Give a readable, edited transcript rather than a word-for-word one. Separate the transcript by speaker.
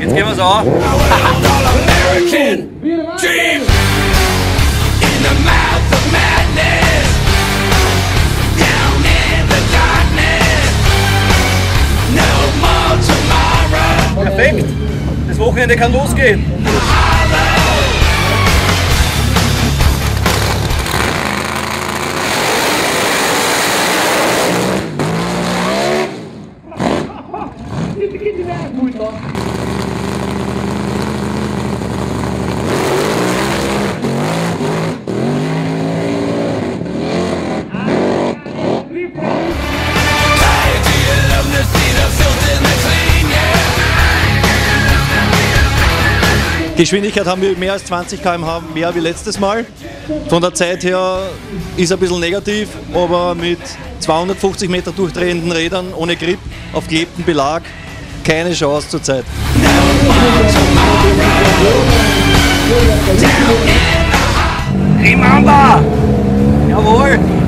Speaker 1: Jetzt gehen wir es an. Perfekt! Das Wochenende kann losgehen! Geschwindigkeit haben wir mehr als 20 km/h mehr wie letztes Mal. Von der Zeit her ist ein bisschen negativ, aber mit 250 Meter durchdrehenden Rädern ohne Grip auf gelebtem Belag keine Chance zurzeit. Remember! Jawohl!